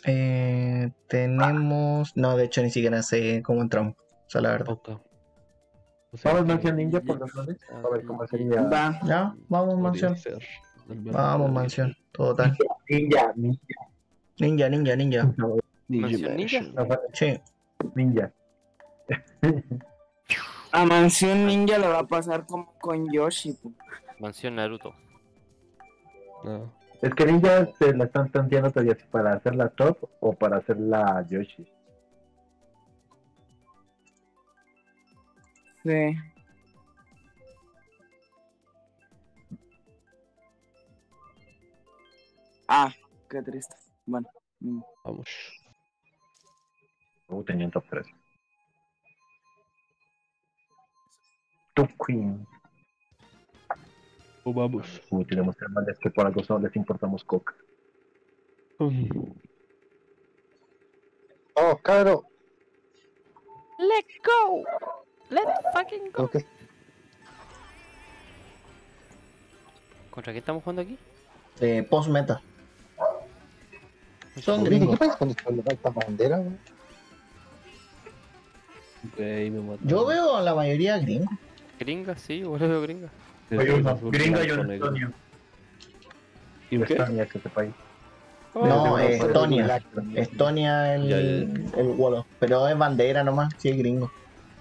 Tenemos... No, de hecho ni siquiera sé cómo entramos. O sea, la verdad. Pauta. O sea, Vamos, que mansión ninja por los lados. A ver cómo sería. Va. Ya, vamos, podría mansión. ser el Vamos, verdadero mansión. Total. Ninja. Ninja, ninja, ninja. ¿Mansión ninja? Sí. Ninja. A Mansión Ninja lo va a pasar como con Yoshi. Mansión Naruto. No. Es que ninja se la están tanteando todavía si para hacerla top o para hacerla Yoshi. Sí. Ah, qué triste. Bueno. Vamos. Tenía un top 3. Top Queen. Vamos. Tenemos hermanas que por algo solo les importamos coca. Oh, claro. Let's go. Let's fucking go. Okay. ¿Contra qué estamos jugando aquí? Post meta. Son Oye, gringos. ¿qué pasa con esta bandera, güey? Ok, me mataron. Yo veo a la mayoría gringos. Gringa, sí, igual veo gringa. Oye, uno, Azul, gringa y blanco, un negro. estonio. ¿Y un qué? Estonia es ese país. No, Desde una Estonia. parte de Estonia Ya, el Wolo. Pero es bandera nomás, sí es gringo.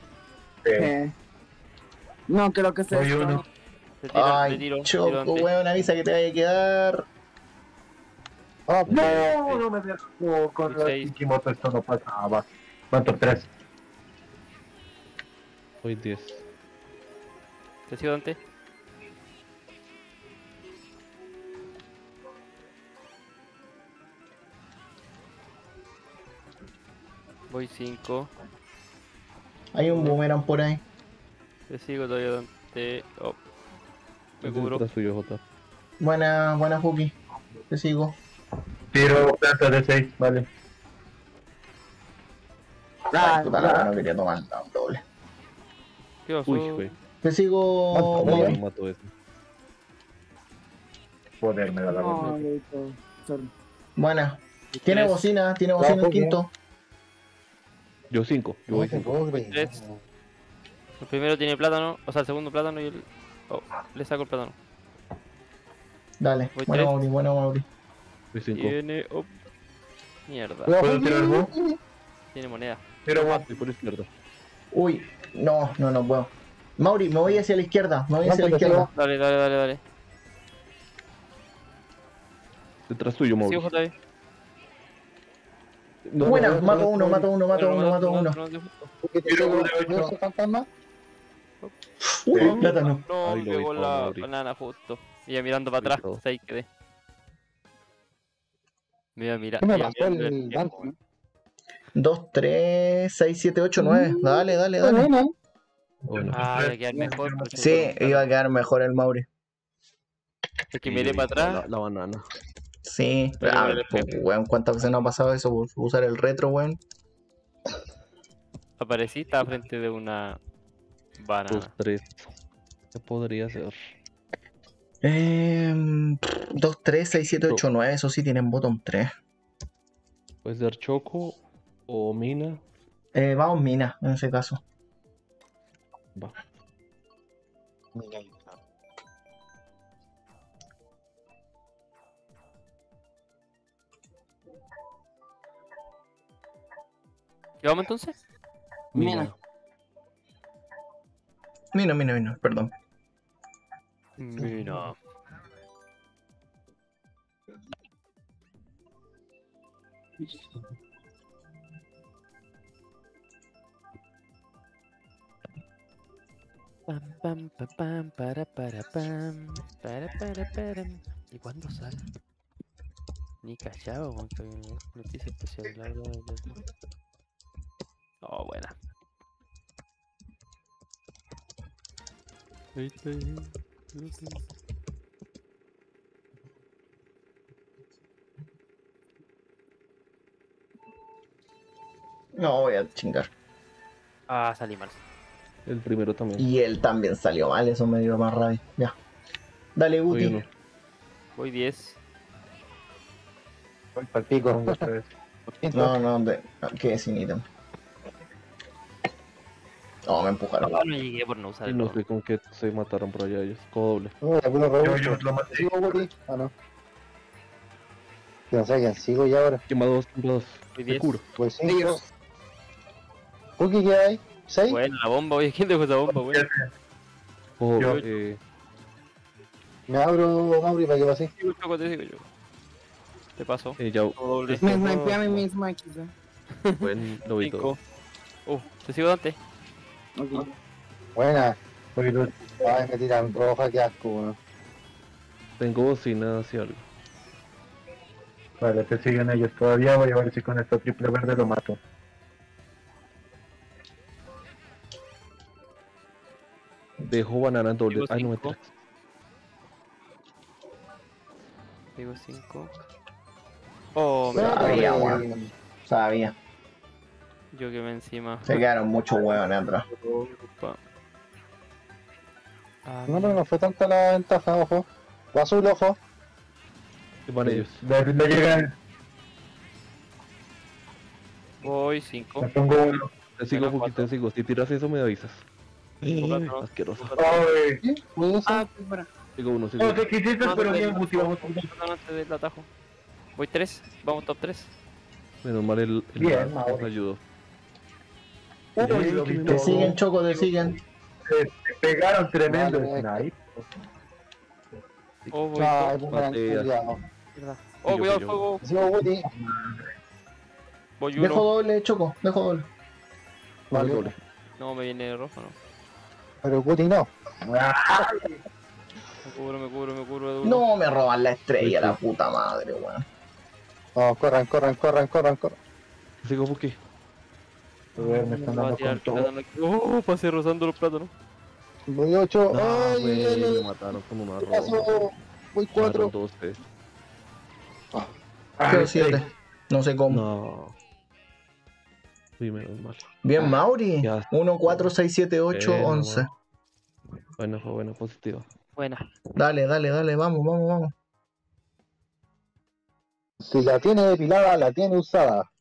No, creo que sea Oye, esto. uno. Ay, Le tiro choco, antes. weón, avisa que te vaya a quedar. Oh, No, no me dejo con la Seis. Kikimoto, esto no pasaba. ¿Cuánto? 3. Hoy 10. ¿Te sigo, Dante? Voy 5. Hay un boomerang por ahí. Te sigo todavía, Dante. Oh. Me Es cubro. detrás suyo, Jota. Buena, buena, Fuki. Te sigo. Tiro planta de 6, vale. Ah, Puta, la no quería tomar un doble. ¿Qué pasó? Uy, güey. Te sigo, Vamos, Mauri. No mato ese. Joder, me da la no, vuelta. Leito, sorry. Buena. Tiene Tres. bocina el Fuki. quinto. Yo 5. Yo No voy te 5. puedo creer. Tres. El primero tiene plátano, o sea, el segundo plátano y el... Oh, le saco el plátano. Dale. Voy Bueno, tres. Mauri, bueno, Mauri. Voy 5. Tiene... Oh. Mierda. Cuidado, ¿Puedo Fuki. tirar vos? Tiene moneda. Tiro vos. Estoy por izquierda. Uy, no puedo. Mauri, me voy hacia la izquierda. Me voy hacia la Aguanta, izquierda. Dale, dale, dale, dale. Detrás tuyo, Sigo, Mauricio. JB. No, Buena, no, no, mato no, uno, no, mato uno, mato Pero uno, mato uno. Fuki, te Tiro sigo. uno de ¿Tienes 8. ese fantasma? Uy, plátano. No, Ay, me lo vi pegó todo, la Mauri. banana justo. Iba mirando para Lo vi atrás, todo. ahí quedé. Me iba a mirar. ¿Qué me iba pasó mirando el tiempo, Dante? 2, 3, 6, 7, 8, 9. Dale, dale, Está dale. buena. Bueno, Ah, iba a quedar mejor. porque Sí, me pegó un iba a plátano. quedar mejor el Mauri. Es que sí, miré yo para vi toda atrás. La banana. Sí. Pero Ah, me lo pues, espejo. weón, ¿cuántas veces no ha pasado eso por usar el retro, weón? Aparecí, estaba frente de una 2, banana. 3. ¿Qué podría ser? 2, 3, 6, 7, 8, 9. Eso sí tienen bottom 3. Puede ser Choco o Mina. Vamos, mina, en ese caso. Va. Mira, ahí está. ¿Qué vamos entonces? Mina. Mina, perdón. Mira. Pam, pam, pa, pam, para, param. ¿Y cuándo sale? Ni callado, con que noticia especial. Oh, buena. Ahí está, ahí. No, voy a chingar. Ah, salí mal. El primero también. Y él también salió mal, eso me dio más rabia. Ya. Dale, Voy Guti. uno. Voy 10. Voy para el pico. ¿Qué sin ítem? No, me empujaron. No llegué por no usar Y el no bono. sé con qué se mataron por allá ellos. Codo doble. No, la pura Yo rebusco. lo maté. ¿Sigo, Guti? Ah, no. Yo no sé quién sigo ya ahora. Quema dos, quema dos. Fui Te 10. curo. Pues 5. ¿Cookie qué hay? ¿6? Bueno, la bomba, oye, ¿quién dejó esa bomba, güey? Codo, Yo- Me abro, Mauri, para que pase. Sigo, Choco, te sigo yo. Te paso. ya, Todo doble. Me snipea a mí misma, quizá. buen lobito. 5. Te sigo, Dante. Ok. Buena. Soy dos. Ay, me tiran roja, qué asco, weón. Tengo bocina hacia algo. Vale, te siguen ellos todavía. Voy a ver si con esta triple verde lo mato. Dejo banana en doble. Digo Ay, no me cinco. tiras. Digo 5. Oh, me Sabía, weón. Sabía. yo quemé encima. Se quedaron muchos hueones atrás. Pa. Ah, No, pero no fue tanta la ventaja, ojo. Va azul, ojo. ¿Qué van ellos? Le llegan. voy 5. Me pongo uno. Te sigo, Bueno, Puki, te sigo. Si tiras eso, me avisas. Cuatro. Asqueroso. Ay. ¿Sí? ¿Puede ser? Ah, pues para. Sigo uno, sigo No uno. sé qué hiciste, pero bien, Guti, vamos. Antes del atajo. Voy 3. Vamos top 3. Menos mal el Bien, nos ahora. ayudó. Uy, lo vi Te todo. siguen, Choco, te siguen. Te pegaron tremendo Vale. snipe. Oh, voy Ay, top. boomerang, Matías. culiao. Verdad. Y Oh, yo, cuidado, yo. fuego. Sigo, Guti. Voy Dejo 1. doble, Choco, dejo doble. Vale. Doble. No, me viene rojo, no. Pero Guti no. Me cubro. Duro. No me roban la estrella, la puta madre, weón. Vamos, corran. Sigo, Puki. Joder, me están Me va a dando tirar con el todo. plátano aquí. Oh, pasé rozando los plátanos. Voy 8. No, Ay, güey, ay, me ay, mataron con una ¿qué roja. pasó? Voy 4. 12. Quedó 7. No sé cómo. No. Uy, menos mal. Bien, Mauri. Ya. 1, 4, 6, 7, 8, Bueno, 11. Bueno, fue buena, positiva. Buena. Dale, vamos. Si la tiene depilada, la tiene usada.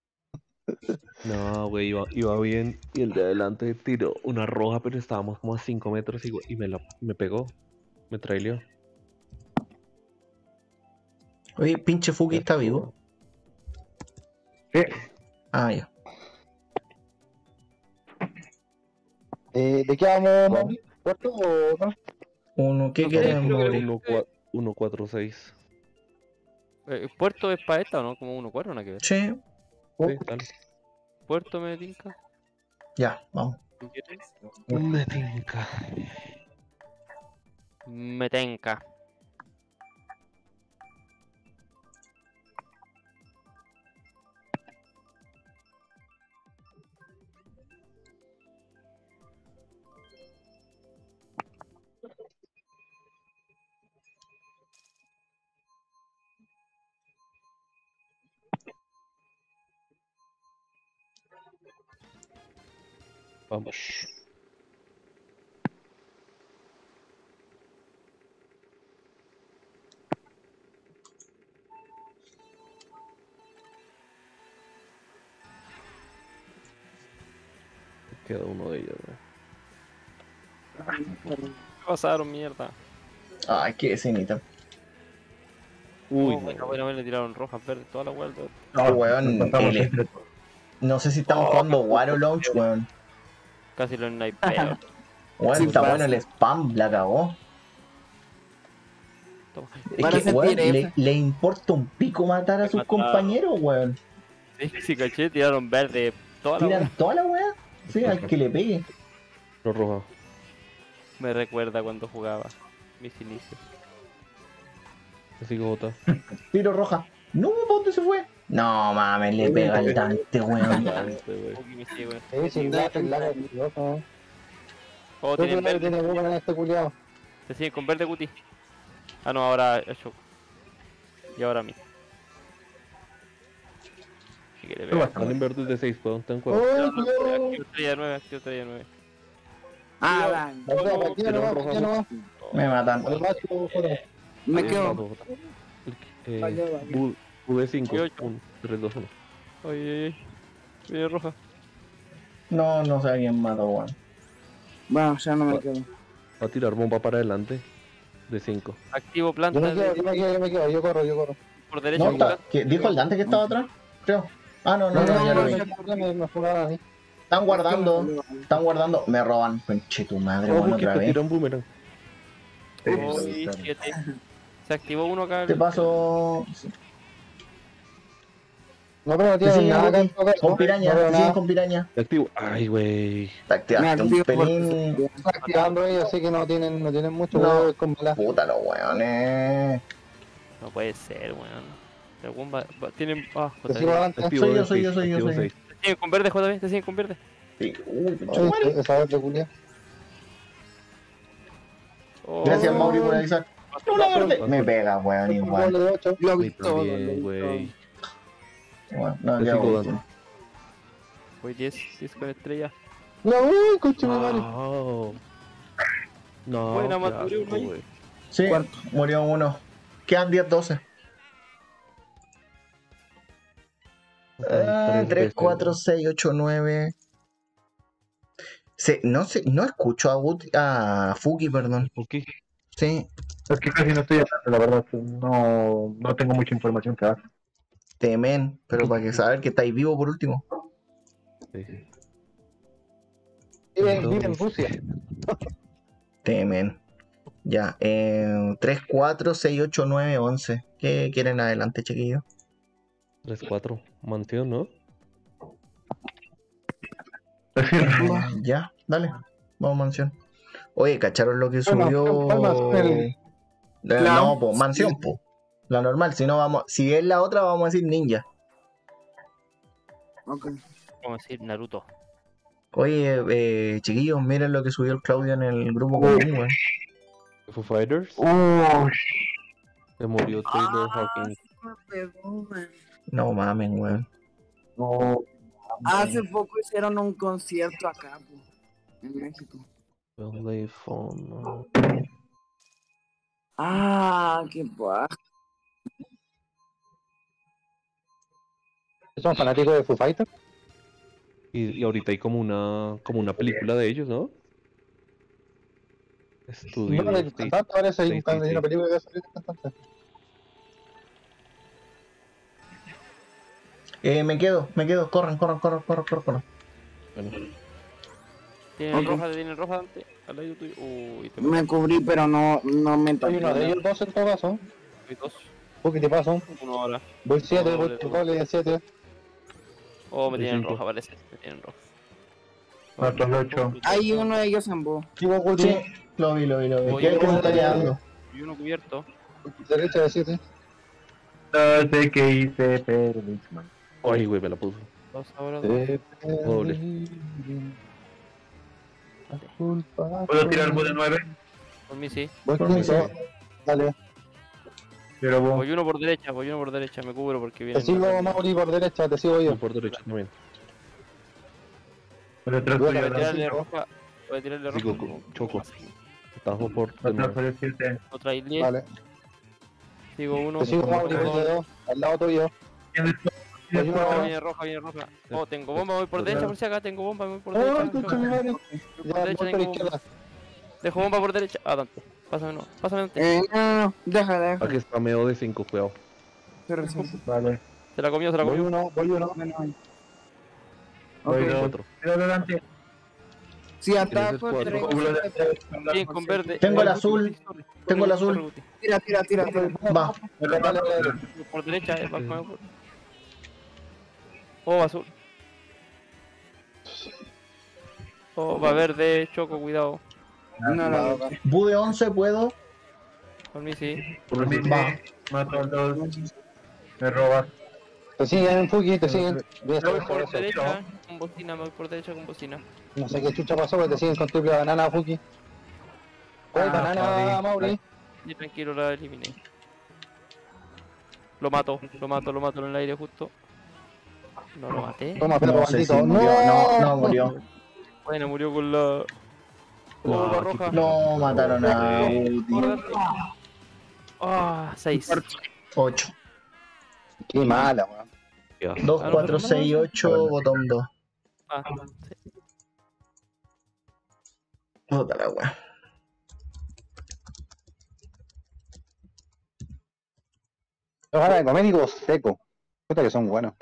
No, güey, iba bien. Y el de adelante tiró una roja, pero estábamos como a 5 metros y me pegó. Me traileó. Oye, pinche Fuki está vivo. Sí. Ah, ya. ¿De qué vamos, Mauri? ¿Cuarto o no? Uno, ¿qué No, queremos, creo que- Mauri? 1, 4, 6. ¿Puerto es para esta o no? Como 1-4, nada que ver. Sí, Sí, dale. ¿Puerto me tinca? ya, vamos. ¿Tú quieres? Me tinca. Me tenca. Vamos. Queda uno de ellos, ¿no? ¿Qué pasaron, mierda? Ay, qué escenita. Uy, Oh, bueno, le tiraron rojas, verdes, toda la vuelta. No, weón, nos pasamos L. entre todos. No sé si estamos jugando Waro Launch, weón. Casi lo snipeo. Weón, Sí está pasa. bueno el spam, la cagó. Toma. Es Van a que, sentir weón, F. le importa un pico matar a sus Mataron. compañeros, weón. Sí, caché, tiraron verde, toda la Tiran vuelta. toda la weá. Sí, al que le pegue. lo roja. Me recuerda cuando jugaba mis inicios. Así que bota. Tiro roja. No, ¿para dónde se fue? No mames, le pega al Dante, weón. Uy, me sigue, weón. Sí, la peligroso. Oh, Creo que tienen no verde. tiene boomerang este culiao. Te siguen con verde, Guti. Ah, no, ahora el Choco. Y ahora a mí. Si quiere Tú pegar. vas a Van en verdes de 6, puedo ten ¡Ay, cuidado. cuidado! Activo estrella 9, activo estrella 9. Ah, van. Ya no va. Me matan. Al macho, joder. Me quedo. Pude 5, Y ocho. 3, 2, 1. Oye, viene roja. No, no sé a quién mató, weón. Bueno, ya no me quedo. Va a tirar bomba para adelante. De 5. Activo planta. Yo me quedo, yo corro. Por derecha. No, por está, planta. ¿dijo el Dante que estaba atrás? Creo. Ah, no, ya lo vi. Me jugaron a mí. Están guardando. Me roban. Conche tu madre, Oh, weón, que otra te vez. tira un boomerang. Uy, 7. Se activó uno acá. Te paso. No, pero no Te tienen siguen, nada acá en Guti. todo caso. Con piraña, No veo te siguen nada. con piraña. Te activo. Ay, güey. Te activaste un pelín. Está activando ellos, así que no tienen mucho No. huevo con balas. Puta los weones. No puede ser, weón. Algún tienen. Ah, Te sigo JB. adelante. Activo Soy yo, de soy yo, seis, soy yo, activo soy yo. seis. Te siguen con verde, JB. Te siguen con verde. Sí. Uy, conche tu Oye, madre. esa vez de culia. Oh. Gracias, Mauri, por avisar. Una verde. Me pega, weón, Doble igual. de 8. Lo Muy vi todo, lo bien, vi güey. Bueno, no, Te ya sigo voy. dando. Voy 10 con estrella. No, coche mi madre. Wow. No, Buena, qué Maturi, asco, güey. güey. Sí, murió uno. Quedan 10-12. Tres 3, veces, 4, 6, 8, 9. No sé, no escucho a Fuki, perdón. Ok. Sí, Es que casi no estoy hablando, la verdad. No tengo mucha información que dar. temen, pero para que saber que estáis vivos por último. Sí. Vive en Rusia. Temen. Ya, 3, 4, 6, 8, 9, 11. ¿Qué quieren adelante, chiquillos? 3, 4. Mansión, ¿no? Ya, dale. Vamos, mansión. Oye, ¿cacharon lo que Bueno, subió? ¿cuál más? No, po, mansión, po. La normal, si no vamos. Si es la otra, vamos a decir ninja. Ok. Vamos a decir Naruto. Oye, chiquillos, miren lo que subió el Claudio en el grupo común, weón. Foo Fighters. Se murió Taylor Hawkins. Me pegó, man. No mamen, weón. No, Hace poco hicieron un concierto acá, po, en México. Play phone, no. Ah, qué paja. ¿Son fanáticos de Foo Fighters? Y ahorita hay como una película de ellos, ¿no? Estudio. No, del cantante parece Sí, hay sí. una película que va a salir del cantante. Me quedo. Corran. Bueno, Tienen Ok. roja, tienen roja antes. Al lado tuyo. Uy, te Me cubrí, pero no me Hay entró. uno de ellos dos en todo caso. metí dos. ¿Por qué te paso? Uno ahora. Voy 7, No, voy doble, por doble de 7. Oh, me De tienen cinco. roja, parece. Me tienen roja. Otros 8. Hay uno de ellos en bo. Sigo Guti, Sí, lo vi. Oye, ¿Qué es que se está quedando? Y uno cubierto. derecha de 7. No sé qué hice, pero lo hice mal. ay, güey, me la puso. Dos ahora, dos. Doble. ¿Puedo tirar algo de 9? Por mí sí. Voy Por mí quinto. sí. Dale. Pero vos. Voy uno por derecha, me cubro porque viene. Te sigo Mauri por derecha, te sigo yo. Yo por derecha también. Por detrás Duele, tuyo, Voy a tirarle cinco. roja. Voy a tirarle Sigo roja. con Choco. Tajo por de Atrás nuevo. por el 7. Otra isla. Vale. Sigo uno. Te sigo Mauri por el 2. Al lado tuyo. Voy uno ahora. Viene roja. Oh, tengo bomba, voy por derecha por si acá, tengo bomba, voy por ¡Ay, derecha. concha mi madre! Ya, voy por la izquierda. Dejo bomba por derecha. Ah, Dante. Pásame Dante. No, deja. Aquí está medio de 5, cuidado. Pero sí. Vale. Se la comió. Voy uno. Bueno, Voy ok. 2. Otro. Tiro adelante. Si ataco, cuatro. traigo. Bien, con verde. Tengo el azul. Tengo el azul. Tira. Va. Dale, dale. Por derecha, Oh, azul. Oh, va verde, Choco, cuidado. No. Bude 11, ¿puedo? Por mí sí. Por mí, Va. mato al 2. Me robas. Te siguen, Fuki, te siguen. Voy a Me voy estar por por eso. derecha con bocina, me voy por derecha con bocina. No sé qué chucha pasó, pero te siguen con triple banana, Fuki. ¿Cuál banana, Mauri? Y tranquilo, la eliminé. Lo mato en el aire justo. No lo maté. Toma, perro No sé si bandito. murió. No murió. Bueno, murió con la... No, Oh, la aquí roja. No mataron a Por Uti. darte. Ah, 6. 8. Qué mala, weón. Ya. 2, Ah, no, 4, pero 6, no, 8, botón 2. Ah, sí. Puta la wea. Los anacoménicos secos. Puta que son buenos.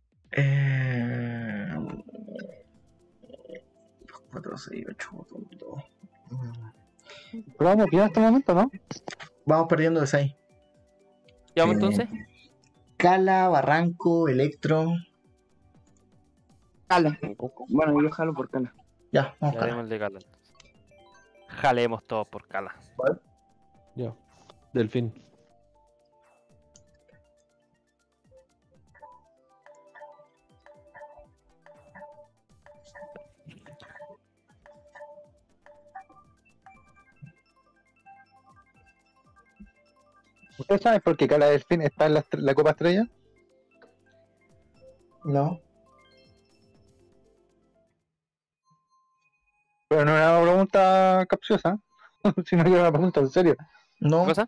4, 6, 8, botón 2. Pero vamos bien en este momento, ¿no? Vamos perdiendo de 6. ¿Qué vamos entonces? Cala, Barranco, Electro. Cala. Bueno, yo jalo por cala. Ya, vamos Ya Cala. haremos el de Cala. Jalemos todos por Cala. Ya. Delfín. ¿Ustedes saben por qué Cala Delfín está en la Copa Estrella? No. Pero no era una pregunta capciosa, sino que era una pregunta en serio. ¿Qué No. cosa?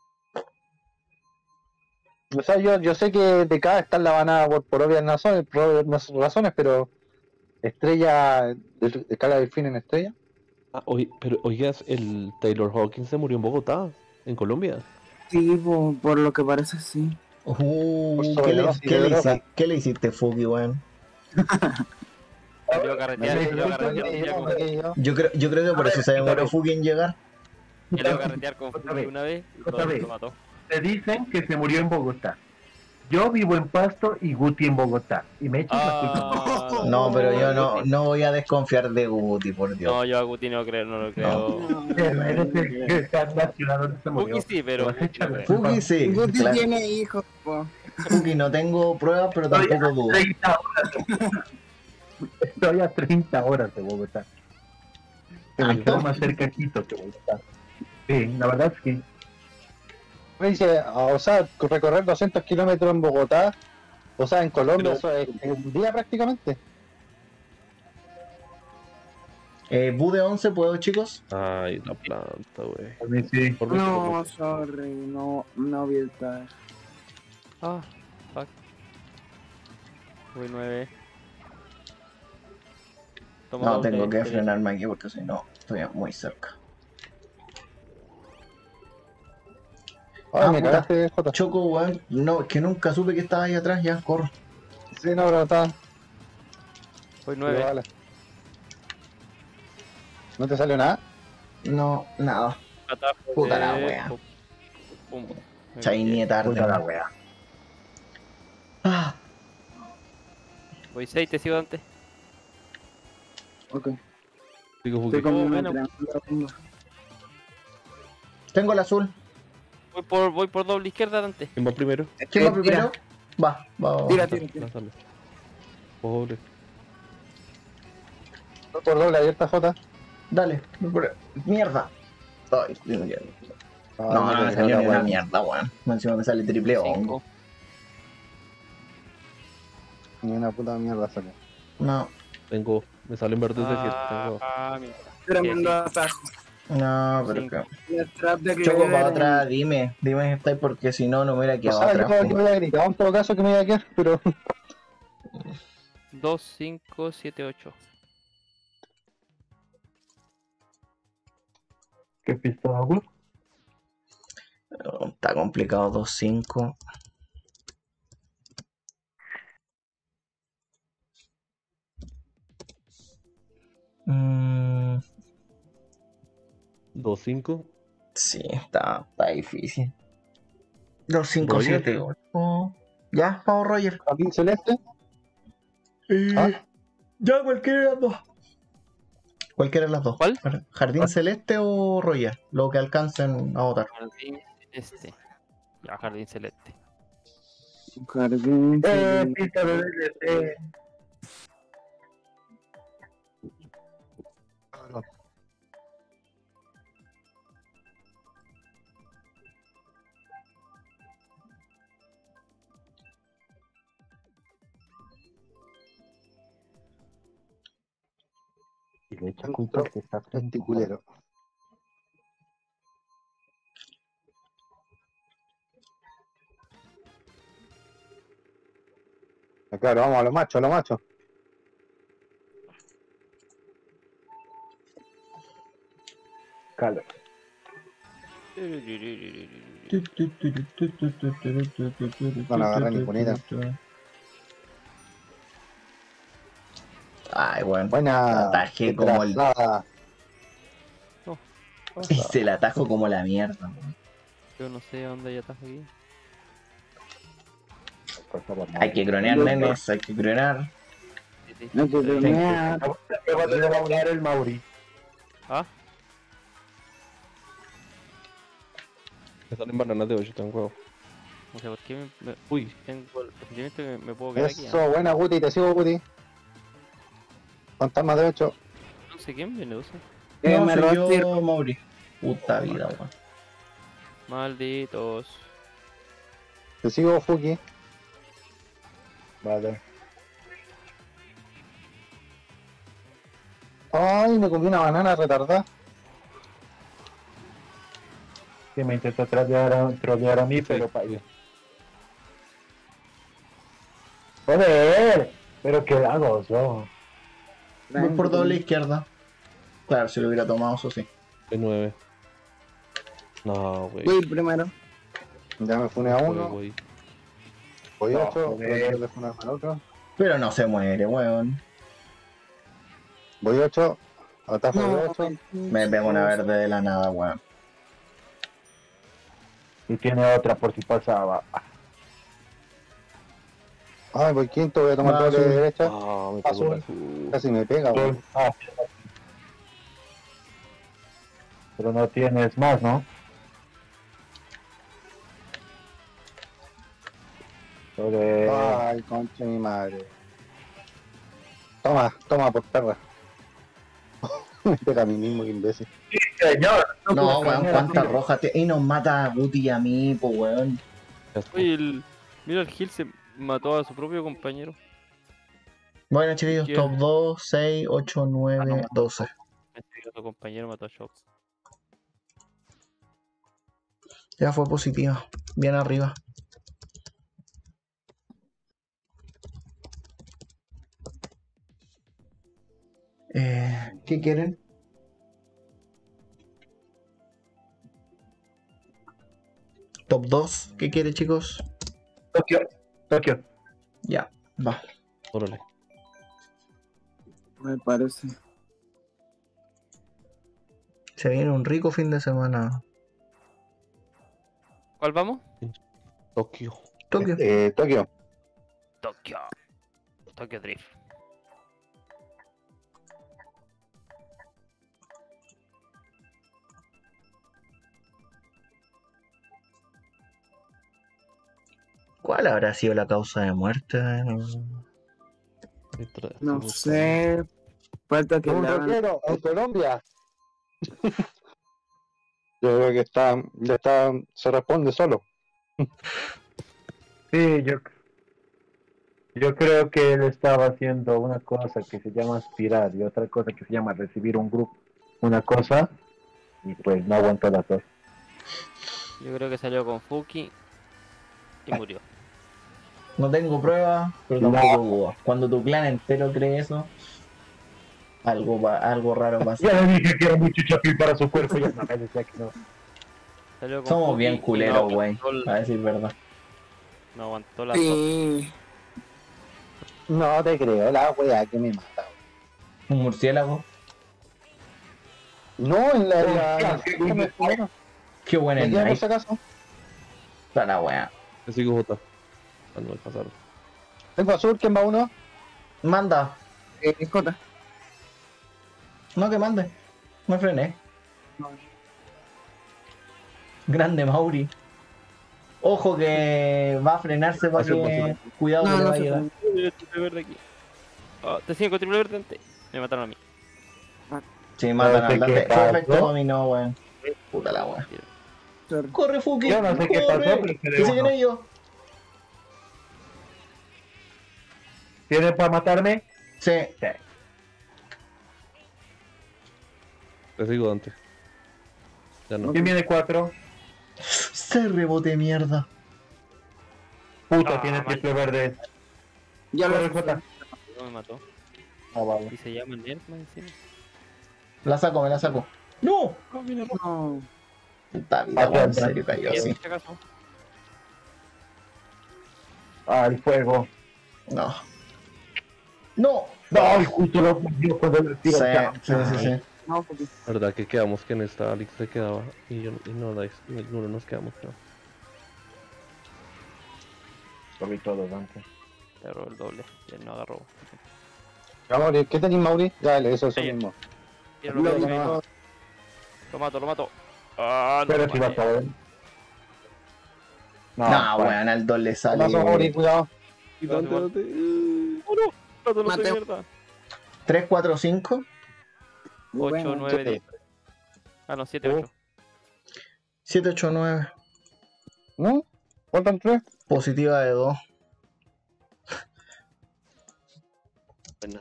O sea, yo sé que DK está en la banada por obvias razones, pero Estrella, de Cala Delfín en Estrella. Ah, pero oigas, el Taylor Hawkins se murió en Bogotá, en Colombia. Sí, por lo que parece, sí. Por ¿Qué sobredosis de droga. ¿Qué le hiciste, Fuki, weón? Salió a carretear, salió a carretear un día con- Yo creo que por eso se demoró Fuki en llegar. salió a carretear con Otra Fuki vez, una vez y otra vez. lo mató. Te dicen que se murió en Bogotá. Yo vivo en Pasto y Guti en Bogotá. Y me echas la culpa. Ah, No, pero yo Guti. no voy a desconfiar de Guti, por Dios. No, yo a Guti no creo, no lo creo. Eres el que está nacional donde se murió. Fuki sí, pero Vas a Guti echar no la creo. culpa. Fuki sí, Guti claro. tiene hijos, po. Fuki no tengo pruebas, pero tampoco dudo. 30 horas. Estoy a 30 horas de Bogotá. Pero ¿Tanto? estoy más cerca de Quito que Bogotá. Sí, la verdad es que Me dice, o sea, recorrer 200 kilómetros en Bogotá, o sea, en Colombia, eso es un día prácticamente. Bude 11, ¿puedo, chicos? Ay, la planta, güey. a mí sí. Por mí, No, sorry, no vi el tag. Ah, fuck. Voy 9. Toma No, doble, tengo que derecha. frenarme aquí porque si no, estoy muy cerca. Ay, me puta. cagaste, Jota. Choco, weón. No, que nunca supe que estaba ahí atrás, ya, corro. Sí, no, pero está. Voy 9. Vale. ¿No te salió nada? No, nada. Atajo Puta la de- wea. Pum. Chay ni tarde. Puta la weón. wea. Ah, Voy 6, te sigo antes. Ok. Digo, Fuki. Estoy como bueno. entrenando la bomba. tengo el azul. Voy por doble izquierda antes. ¿Quién va primero? ¿Quién va Tira. primero? Va. Tira. Lánzale. Pobre. Por doble abierta, Jota. Dale. Mierda. Ay, no, me salió ni una mierda, weón. Encima me sale triple hongo. 5. Ni una puta mierda salió. No, Me salen verdes de 7. Tengo. Mira. Tremendo atajo. no, pero Sí. que. El trap de Choco para Clever. atrás, dime si estáis porque si no, no me hubiera O quedado sea, atrás. yo me había gritado en todo caso que me iba a quedar, pero 2, 5, 7, 8. ¿Qué pista agua? Está complicado 2-5. Mm, 2-5. sí, está difícil. 2-5, Roger. 7, 8. Ya, vamos, Roger. aquí celeste. ¿Ah? Ya, cualquiera de las dos. Cualquiera de las dos. ¿Cuál? ¿Jardín Celeste o Roger? Lo que alcancen a votar. Jardín celeste. Ya, jardín celeste. Jardín. Pista de DLT. Y le echa culpa que está frente culero. Claro, vamos a los machos, a los machos. Calor. No la agarré ni bonita. Ay, weón. Buena. Ataje como el. trazada. Se la atajo como la mierda, weón. Yo no sé dónde hay atajo aquí. Hay que cronear, nenes, hay que cronear. Sí, sí. No te tenía. Me va a tener que hablar el Mauri. Ah, Me salen bananas de 8, tengo huevo. no sé por qué Uy, tengo el sentimiento que me puedo quedar aquí. Eso, buena Guti, te sigo Guti. Fantasma de 8. No sé quién viene, no sé. No, me soy robaste. yo, Mauri. Puta vida, weón. Malditos. Te sigo Fuki. Vale. Ay, me comí una banana retardada. Que me intentó trolear a mí, pero para ¡Joder! Pero qué hago yo. Voy por doble izquierda. Claro, si lo hubiera tomado, eso sí. de 9. No, güey. Voy primero. Ya me funé a uno. Voy. Voy No, 8. joder. Voy a funar al otro. Pero no se muere, weón. Voy 8. Atajo de No, 8. Me pego una verde de la nada, weón. Y tiene otra por si pasaba. Ay, voy quinto. Voy a tomar Va, doble de azul. derecha. Ah, me pegó Azul. la azul. Casi me pega, güey. Ah, pero no tienes más, ¿no? Sobre... Ay, concha de mi madre. Toma, toma por perra. Me pega a mí mismo, que imbécil. Señor, No, puedo weón, cambiar cuánta así. roja. Y nos mata a Guti y a mí, pues, weón. Ya está. Oye, mira, el Gil se mató a su propio compañero. Bueno, chiquillos, ¿Qué? top 2, 6, 8, 9, 12. Su compañero mató a Shock. Ya fue positiva. Bien arriba. ¿Qué quieren? Top 2, ¿qué quiere, chicos? Tokio, Tokio. Ya, va. Órale. Me parece. Se viene un rico fin de semana. ¿Cuál vamos? Tokio. Tokio. Tokio. Tokio. Tokio Drift. ¿Cuál habrá sido la causa de muerte? No sé. Falta que Un le hagan. rockero en Colombia. Yo creo que está, se responde solo. Sí, yo creo que él estaba haciendo una cosa que se llama aspirar y otra cosa que se llama recibir un grupo, una cosa, y pues no aguantó las dos. Yo creo que salió con Fuki y murió. No tengo pruebas, pero No. tampoco dudas. Cuando tu clan entero cree eso, algo raro pasa. Ya le dije que era mucho chapín para su cuerpo y ya no me decía que no. Salió con Somos Fuki bien y culeros, no güey. aguantó el- A decir verdad. No aguantó las dos. Sí. No te creo, la wea que me mata. Un murciélago. No, en la. Qué buen ¿Me el queda por si knife. acaso? Está la wea. Te sigo J. Cuando me pasaron. Tengo azul, ¿quién va uno? Manda. Jota. No, que mande. Me frené. No. Grande Mauri. Ojo que va a frenarse para que. Cuidado que No, le no va a se llegar. Triple verde aquí. Ah, te siguen con triple verde antes. Me mataron a mí. Sí, matan No sé al Dante. qué Fue efecto pasó. dominó, weón. Puta la wea. Sorry. Corre, Fuki. Yo no sé qué corre. pasó, pero Que siguen uno. ellos. ¿Tienen para matarme? Sí. Te sigo Dante. Ya no. ¿Quién viene 4? Se rebote mierda. Puta, Ah, tiene mal. triple verde. Ya lo Corre, sé. Jota. No me mató. Ah, vale. Y se llama Nerf más encima. La saco, me la saco. ¡No! No. Puta vida, weón, en Atrás, serio cayó Y así. en este caso, Ah, el fuego. No. ¡No! No, y justo lo dio cuando le Sí, tiro. sí. No, porque ¿Verdad que quedamos que en esta Alex se quedaba y no, ninguno nos quedamos, creo. Lo vi todo, Dante. agarró el doble. Y él no agarró. Ya, Mauri, ¿qué tenés, Mauri? Dale, eso mismo. Mira, Lo lo, vi, mato. Lo mato. Ah, no. Pero lo si va a maté. caer. No, vale. weón, al 2 le Paso, Mauri, sale cuidado. Y Igual, Dante, igual. ¡Oh, no! Plato, no soy Mateo. mierda. 3, 4, 5. 8, bueno, 9, 10. Ah, no, 7, 8. 7, 8, 9. ¿No? ¿Cuántan tres? Positiva de 2. Bueno,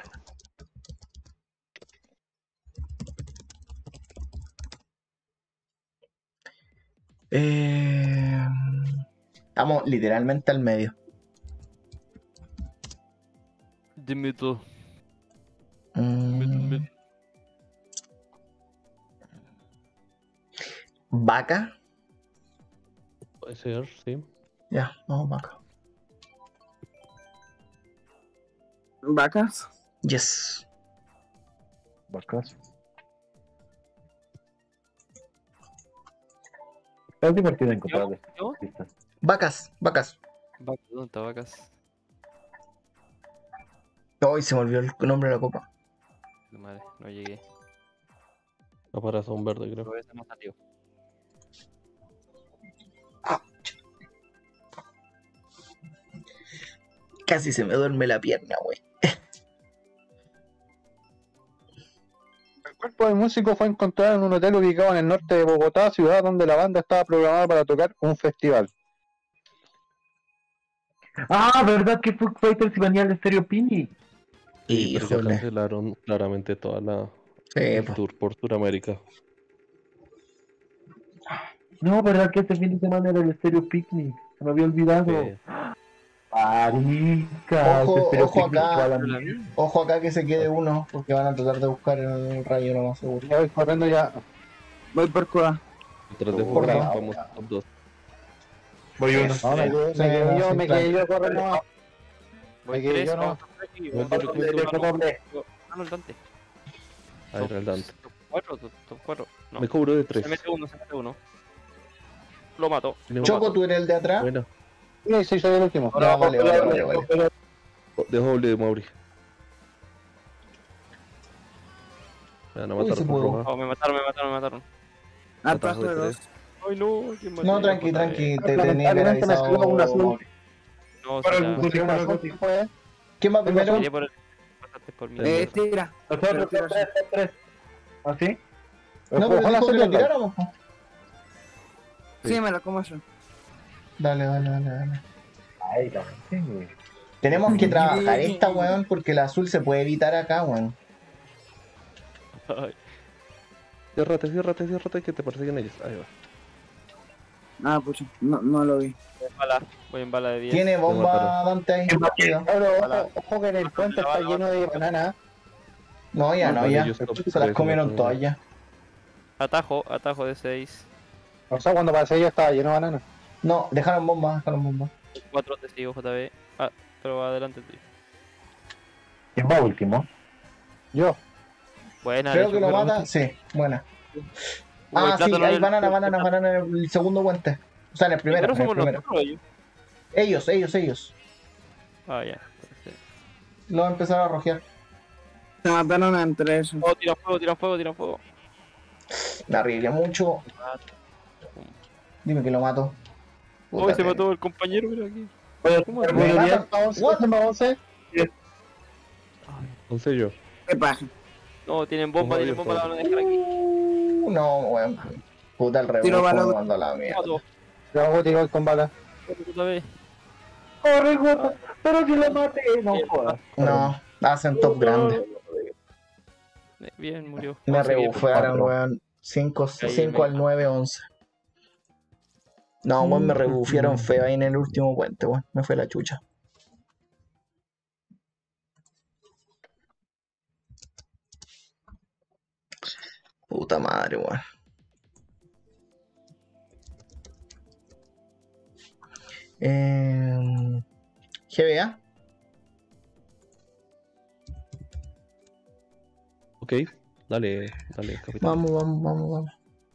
Estamos literalmente al medio. Dime tú. Mm, Vaca. puede ser, sí. Ya, vamos vaca. vacas. Yes. Vacas. Es divertido encontrar ¿Yo? pistas. Vacas. Vacas, ¿dónde está vacas? Hoy se me olvidó el nombre de la copa. Madre, no llegué. Caparazón verde, creo. Pero ese no salió. Casi se me duerme la pierna, güey. El cuerpo del músico fue encontrado en un hotel ubicado en el norte de Bogotá, ciudad donde la banda estaba programada para tocar un festival. Ah, ¿verdad que Foo Fighters iban a ir al Stereo Pini? Sí, pero ya Híjole. cancelaron claramente toda la Sí, el pues. tour por Sudamérica. No, ¿verdad que este fin de semana era el Stereo Picnic? Se me había olvidado. Marica, Ojo, ese Stereo ojo Picnic acá. va a la Pero la mierda. vi. Ojo acá que se quede uno, porque van a tratar de buscar el rayo lo más seguro. Ya voy corriendo ya. Voy por Cuba. Detrás de Por Fortnite favor. vamos top 2. Voy uno. No, me quedé, Sí, me quedé no, yo, sí, me claro. quedé yo, corre nomás. Voy Me quedé 3, yo, ¿no? vamos a aquí. Voy Vamos yo, a yo, top doble. no, el Dante. Ahí era el Dante. Top 4, top 4. No. Me cubro de 3. Se mete uno. Lo mato. Tiene Lo un- Choco, mato. tú eres el de atrás. Bueno, Sí, soy el último. Ya, vale. dejo doble de Mauri. Me van a Uy, matar se por pudo. roja. Oh, me mataron. Atajo de dos. Ay, no, ¿quién mató? No, tranqui, tranqui. Te tenía Lamentablemente me penalizado. salió un azul. Mauri. No, Para si el la- Guti, para el Azul, Guti. fue. ¿Quién va primero? Tiré por el- pasaste por mí. Tira. Nosotros, tres. ¿Así? No, pero Ojalá dijo que se lo pierda. tiráramos. Po. Sí, me lo como yo. Dale. Ay, la gente. Tenemos que trabajar esta, weón, porque el azul se puede evitar acá, weón. Ay, Ciérrate, que te persiguen ellos. Ahí va. Ah, pucha, no lo vi. voy en bala de 10. Tiene bomba mataron. Dante ahí. Cuidado. Ahora, ojo que en el puente está lleno de bananas. No, ya. Ellos top Se las 3, comieron no, todas ya. Atajo de 6. O sea, cuando pasé yo estaba lleno de bananas. No, dejaron bomba. 4 te sigo, JB. Ah, pero adelante tuyo. ¿Quién va último? Yo. Buena, Creo le que lo chocó, mata. Sí, buena. Uy, Ah, sí, plátano hay en el- banana en el segundo puente. O sea, en el primero. Primero En el somos primero. nosotros ellos. Ellos. Ah, ya. Lo empezaron a rojear. Se mataron entre esos. Oh, tiran fuego. Me arriesgué mucho. Dime que lo mato. Uy, Puta se que- mató el compañero, mira aquí. ¿Cómo Me matan. What? 11. 11 yo. ¿Qué pasa? No, tienen bomba, Ojo, la Dios, van a dejar aquí. No, weón. Puta el Tiro rebufo bala. me mandó a la mierda. Mato. Yo hago tiro con bala. JB. ¡Corre, Jota! ¡Pero si lo maté! No jodas. No, hacen top grande. Bien, murió. Me Vamos a seguir. rebufaron, weón. 5 al 9, 11. No, weón, me rebufiaron feo ahí en el último puente, weón. Me fue la chucha. Puta madre, weón. GBA. Ok, dale, capitán. Vamos.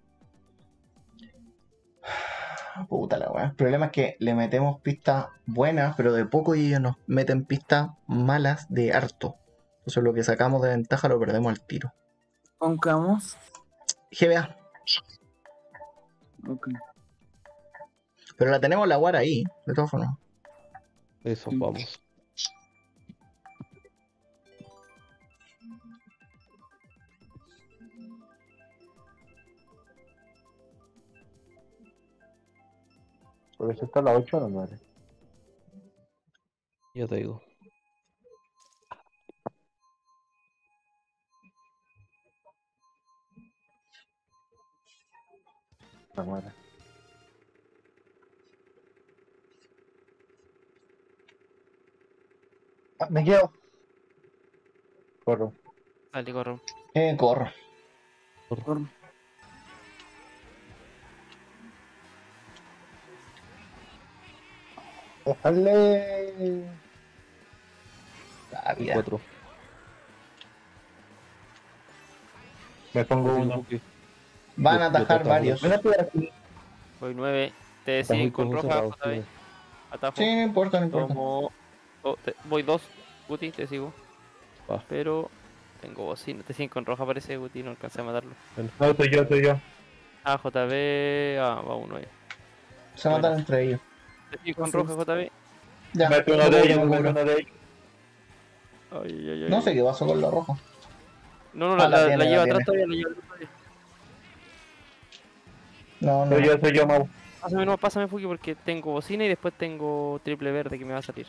Puta la weá. El problema es que le metemos pistas buenas, pero de poco y ellos nos meten pistas malas de harto. Entonces lo que sacamos de ventaja lo perdemos al tiro. ¿Con qué vamos? GBA. Ok. Pero la tenemos la guara ahí, de todas formas. Eso, vamos. Por eso está la 8 o la 9. Ya te digo. La 9. Ah, me quedo. Corro. Dale, corro. Corro. Por- Déjale. La vida. 4. Me pongo uno. Ok. Van a atajar Yo varios. Ven a tirar aquí. Voy 9. Te Está muy siguen con roja, cerrado, JB. sí. Atajo. Sí, no importa. Tomo. Voy 2. Guti, te sigo. Va. Pero tengo bocina. Te siguen con roja, parece, Guti. No alcancé a matarlo. No, soy yo. Ah, JB. Ah, va uno ahí. Se matan entre ellos. Te siguen con roja, JB. Ya. Mete uno de ellos, mete uno de ellos. Ay. No sé qué pasó con los rojos. No, Ah, la la lleva tiene. atrás todavía, la lleva atrás todavía. No. Soy yo, Mau. Pásame Fuki porque tengo bocina y después tengo triple verde que me va a salir.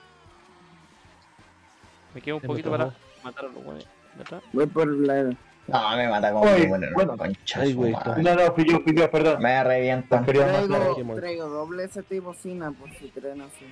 Me quedo un Ya poquito me para trajo. matar a los güeyes de atrás. Voy por la era. No, me mata con Oye, bueno, bueno. concha Ay, su güey, madre. No, fui yo, perdón. Me revientan. Quería matar. Traigo doble ST y bocina por si creen así.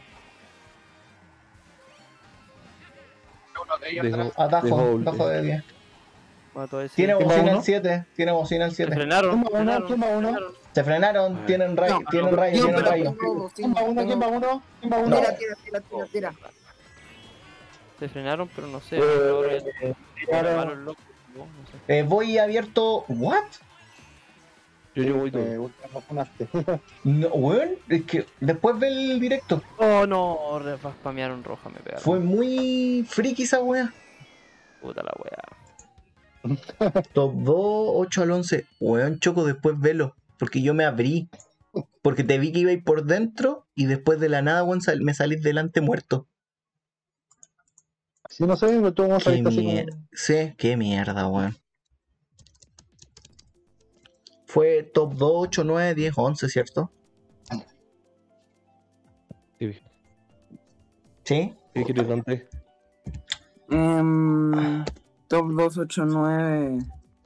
Dejo Atajo doble. de 10. Mato a ese. Tiene ¿Quién va bocina uno? el 7. Tiene bocina el Se 7. frenaron. ¿Quién va uno? Se frenaron. Tienen rayo. Tienen rayo. Yo, Tienen pero rayo. tengo bocina, ¿Quién va uno? tengo- ¿Quién va uno? ¿Quién va uno? Tira. Se frenaron, pero no sé. Tiraron. Los locos, no sé. Voy abierto. ¿What? Yo voy todo. No funaste. No, weón. Es que después ve el directo. Oh no, spamearon roja, me pegaron. Fue muy friki esa wea. Puta la wea. Top 2, 8 al 11. Weón, Choco, después velo. Porque yo me abrí. Porque te vi que ibais por dentro y después de la nada, weón, me salís delante muerto. Si no sé, pero tú vamos a Qué estar así mierda. como... Sí, qué mierda, weón. Fue top 2, 8, 9, 10, 11, ¿cierto? Sí, Sí. ¿qué quieres, Dante? Top 289.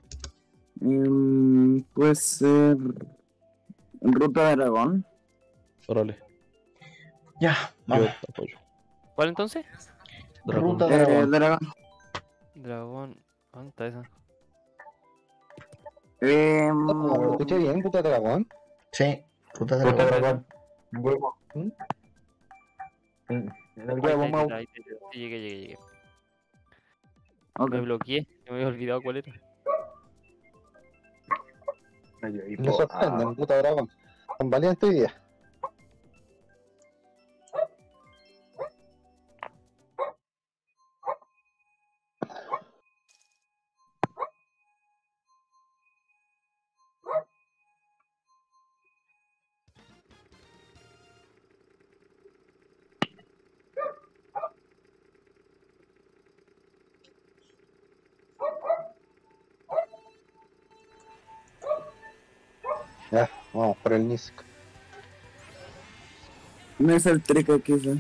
Puede ser. Ruta de Aragón. Órale, Ya, yo vamos. te apoyo. ¿Cuál entonces? Dragón. Ruta de Aragón. Dragón. Dragón. ¿Dónde está esa? ¿Lo escuché bien, puta dragón? Sí, ruta de Puta Aragón. dragón. Huevo. En el huevo, Mau. Ahí está. Sí, llegué. Ok. Me bloqueé, me había olvidado cuál era. Me sorprenden, puta dragón. Con valiente hoy día. Ya, vamos por el Nisk. No es el trick aquí, ¿sí?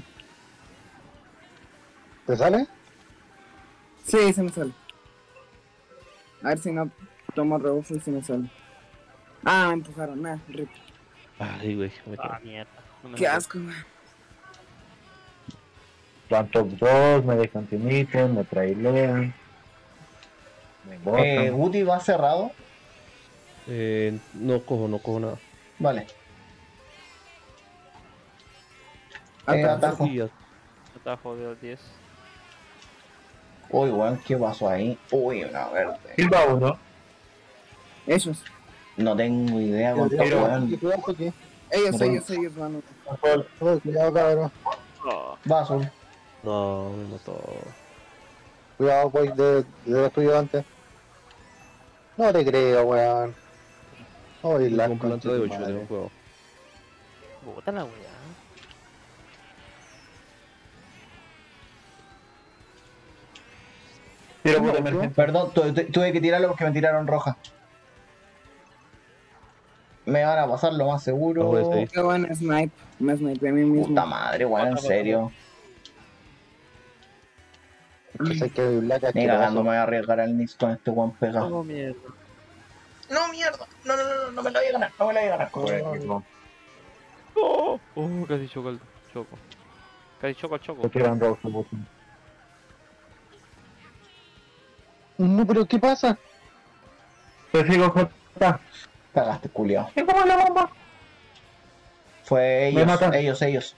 ¿Te sale? Sí, se me sale. A ver si no tomo rebufo y se me sale. Ah, me empujaron, nada, rip. Ay, güey, me Ah, quedé. mierda. No me Qué lo- asco, güey. Van top 2, me dejan sin ítem, me trailean. Me botan. Guti va cerrado. No cojo nada. Vale. Atajo. Atajo. Y ya. Atajo de los 10. Uy, weón, ¿qué pasó ahí? Uy, una verde. Silva uno. Ellos. No tengo idea cuánto, Pero- weón. Cuidado, Joaquín. Ellos, mano. Oh, cuidado, cabrón. Va azul. No, me mató. Cuidado, voy de los tuyos antes. No te creo, weón. Oye, la Con planta de 8, madre. tengo juego. Bota la weá. Tiro por emergencia. Perdón, tuve que tirarlo porque me tiraron roja. Me van a pasar lo más seguro. Bajo de 6. Qué buen snipe. Me snipe a mí mismo. Puta madre, weón, en serio. Sé que hay Black Ni asqueroso. cagando me voy a arriesgar al Nix con este weón pegado. Oh, mierda. No, mierda. No me la voy a ganar. No me la voy a ganar. Oh, casi choco el choco. Casi choco al choco. Te tiran rojo. No, pero ¿qué pasa? Te sigo, J. Cagaste, culiao. ¿Qué como la bomba? Fue Me matan. ellos.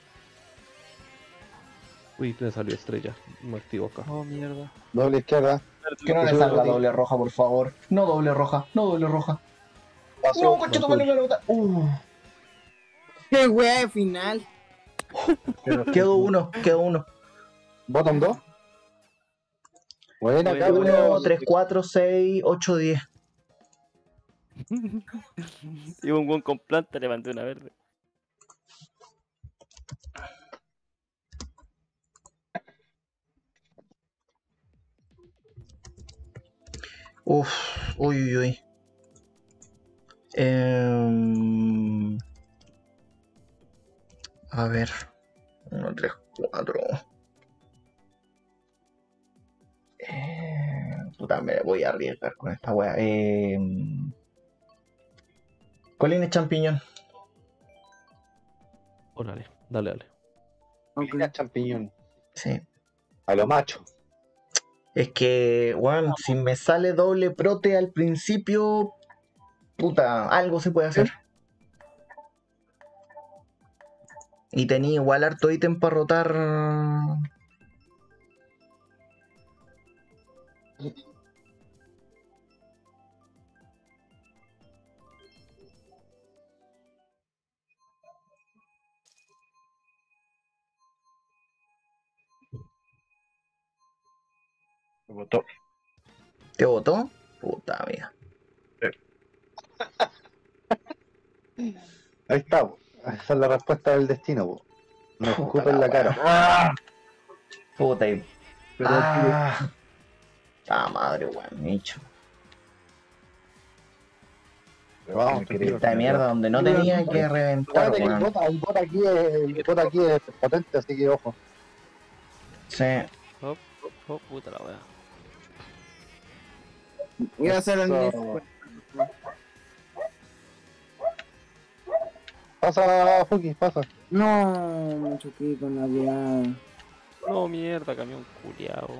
Uy, me salió estrella. Me activo acá. Oh, mierda. Doble izquierda. Que no le Eso salga lo doble roja, por favor. No doble roja. Pasó. No, coche, tu madre, me lo mata. Qué wea de final. Quedó uno. Bottom 2. Buena, Oye, cabrón. 1, 3, 4, 6, 8, 10. Iba un buen con planta, levanté una verde. Uy. A ver. 1, 3, 4. Puta, me voy a arriesgar con esta wea. Colines champiñón. Órale, dale. Ok. Mira, champiñón. Sí. A lo macho. Es que, bueno, si me sale doble prote al principio, puta, algo se puede hacer. Y tenía igual harto ítem para rotar. Me botó. ¿Te votó? Puta mía. Ahí está, po. Esa es la respuesta del destino, po. Me Puta escupe en la la cara. ¡Ah! Puta y... Pero madre, weón, nicho. Vamos, Esta mierda donde no tenía que reventar, Acuérdate que weón. el bot aquí es potente, así que ojo. Sí. Oh, puta la weá. Voy a hacer el Eso. mismo. Pasa, Fuki, pasa. No, me choqué con la weá. No, mierda, camión culiao.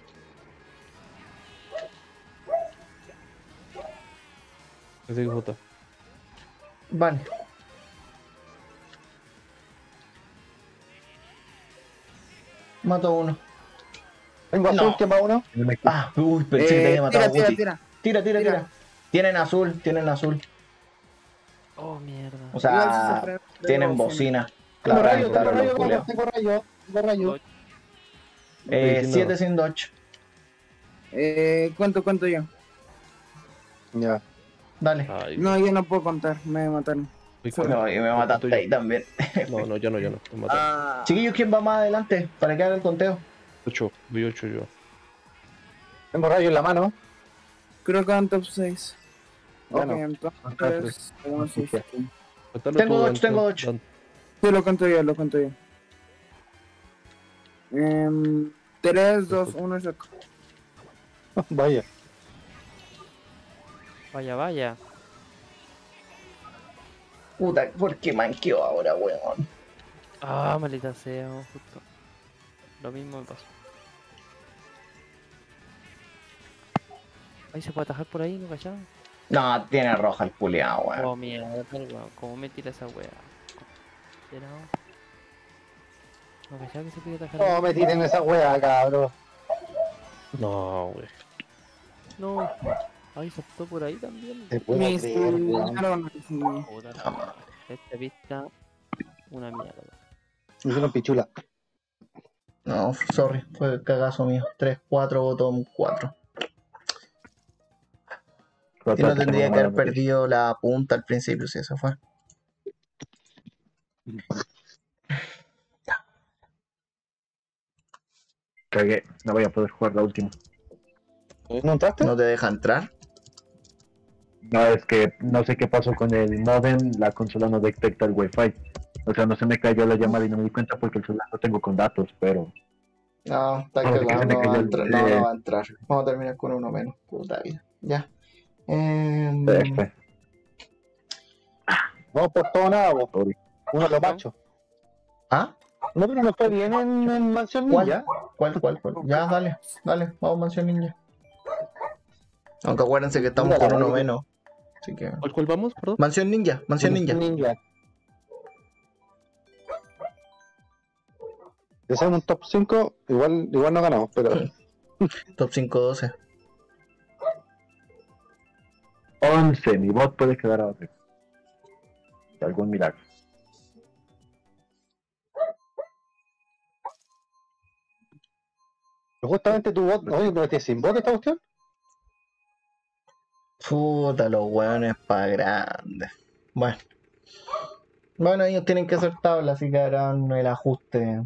Así que J. Vale. Mato uno. Tengo azul, No. que va uno. Pensé que te había matado Tira. Guti. Tira. Tienen azul. Oh, mierda. O Igual si se sea, frena, tienen pero bocina. Tengo Claro, rayo, claro, los tengo culiados. rayo. Sin 7 nada. sin dodge. ¿Cuánto yo? Ya. Dale. Ay, No, yo no puedo contar, me mataron. uy, No, y me mataste ahí también. No, yo no. Me mataron. Chiquillos, ¿quién va más adelante? Para que haga el conteo. 8, voy 8 yo. Tengo rayo en la mano. Creo que van top 6. Ya Ok, no. entonces. hagamos Sí, sí. esto. Cuéntalo Tengo tú, dodge, tengo dodge. Dan. Sí, lo cuento yo. 3, 2, 1, saco. Vaya. Vaya. Puta, ¿por qué manqueó ahora, weón? Ah, maldita sea, justo. Lo mismo me pasó. Ahí se puede atajar por ahí, ¿no cachaba? No, tiene roja el culiao, weón. Oh, mierda, weón. ¿Cómo me tira esa wea? Pero... No pensaba que se podía atajar. No me tiren esa wea, cabrón. No, güey. No. Ay, saltó por ahí también. Te puedo Me creer, weón. estudiaron así. Puta la Ah, madre. Esta pista, una mierda. Me hicieron pichula. No, sorry, fue cagazo mío. 3, 4, botón 4. Y no tendría que haber perdido la punta al principio, si eso fue. Cagué, no voy a poder jugar la última. ¿No entraste? ¿No te deja entrar? No, es que no sé qué pasó con el modem, la consola no detecta el wifi. O sea, no se me cayó la llamada y no me di cuenta porque el celular lo tengo con datos, pero... No, está No, cagado, que se me no va a cayó entrar. No, no va a entrar. Vamos a terminar con uno menos. Puta vida. Ya. Este, No, por todo nada, vos. Uno de los machos. ¿Ah? No, pero no fue bien en Mansión ¿Cuál? Ninja. ¿Cuál? Ya, dale, vamos, Mansión Ninja. Aunque acuérdense que estamos Mira, con la uno wea que- menos. Así que. ¿Cuál vamos, perdón? Mansión Ninja. Si hacemos un top 5, igual no ganamos, pero Top 5, 12. 11, mi bot puede quedar a de algún milagro. justamente tu bot, oye, ¿no tienes sin bot esta cuestión? Puta, los hueones pa' grandes. Bueno, ellos tienen que hacer tabla, así que harán el ajuste.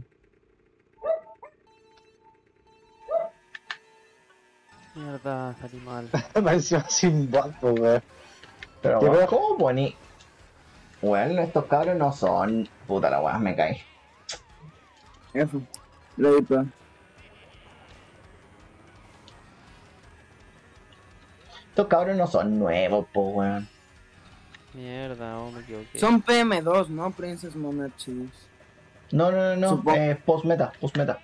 Mierda, salí mal. Me encima sin bot, pues, weón. Pero, ¿Qué weón, wea? ¿cómo poní? Bueno, estos cabros no son. Puta la weá, me caí. Eso. Lo di todo. Estos cabros no son nuevos, po, weón. Mierda, oh, me equivoqué. Son PM2, ¿no? Princess Monarchies. No. Supongo. Post-meta.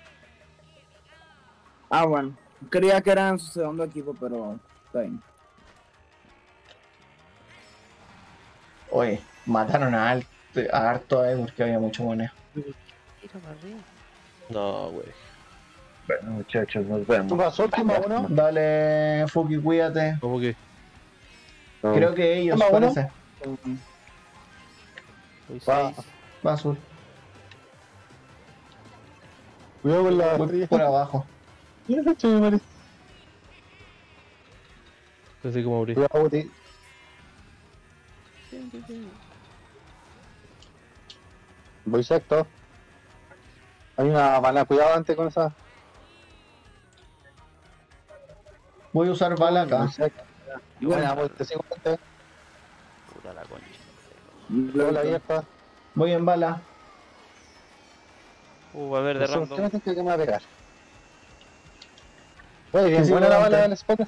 Ah, bueno. Creía que eran su segundo equipo, pero está bien. Oye, mataron a harto porque había mucho moneda. Tira para arriba. No, güey. Bueno, muchachos, nos ¿Qué vemos. pasó, última, uno? Dale, Fuki, cuídate. ¿Cómo que? No. Creo que ellos, Toma uno. parece. Voy Va. 6. Va azul. Cuidado con la Voy estrella. por abajo. Mira, chulo, Mari. Así como abrí. Cuidado, Guti. Voy sexto. Hay una bala, cuidado antes con esa. Voy a usar bala acá. Voy sexto. Buena, voy, te sigo antes. Puta la concha. Luego la abierta. Voy en bala. A ver, de ¿Qué random. me tienes que me va a pegar? Oye, bien Te sigo buena la bala antes. del spot.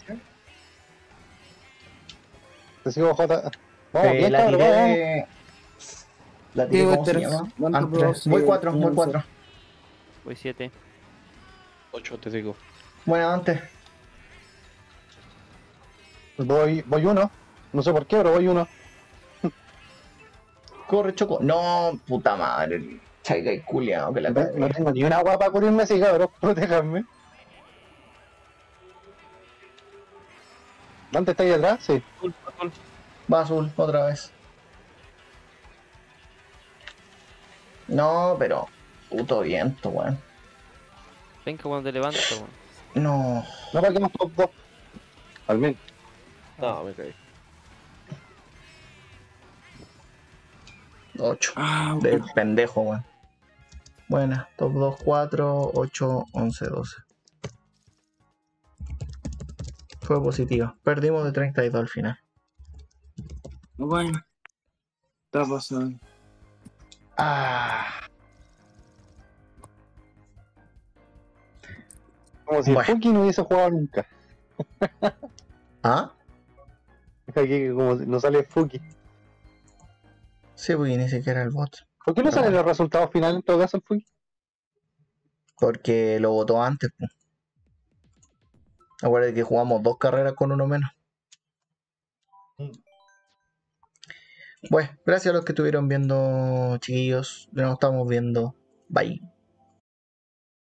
Te sigo J. Vamos, bien, La cabrón, tiré vamos. de... La tiré, Digo, ¿cómo se tres. llama? ¿Cuánto Antes. puedo? Sí, Voy 4. Voy 7. 8, te sigo. Buena antes. Voy uno. No sé por qué, pero voy uno. Corre, Choco. No, puta madre. Chaiga y culiao que la No cagué. tengo ni una agua para cubrirme así, cabrón. Protéjanme. ¿Dante está ahí atrás? Sí. Va azul, otra vez. No, pero... Puto viento, weón. Venga cuando te levantas, weón. No. No paguemos top 2. Al menos. No, me caí. 8. Ah, Del pendejo, weón. Buena. Top 2, 4, 8, 11, 12. Fue positiva. Perdimos de 32 al final. bueno. Está pasando. Ah. Como si Bueno. Fuki no hubiese jugado nunca. ¿Ah? Aquí como si no sale Fuki. Sí, porque ni siquiera el bot. ¿Por qué no Pero salen bueno. los resultados finales en todo caso el Fuki? Porque lo votó antes, pues. Acuérdate que jugamos 2 carreras con uno menos. Bueno, gracias a los que estuvieron viendo, chiquillos. Nos estamos viendo. Bye.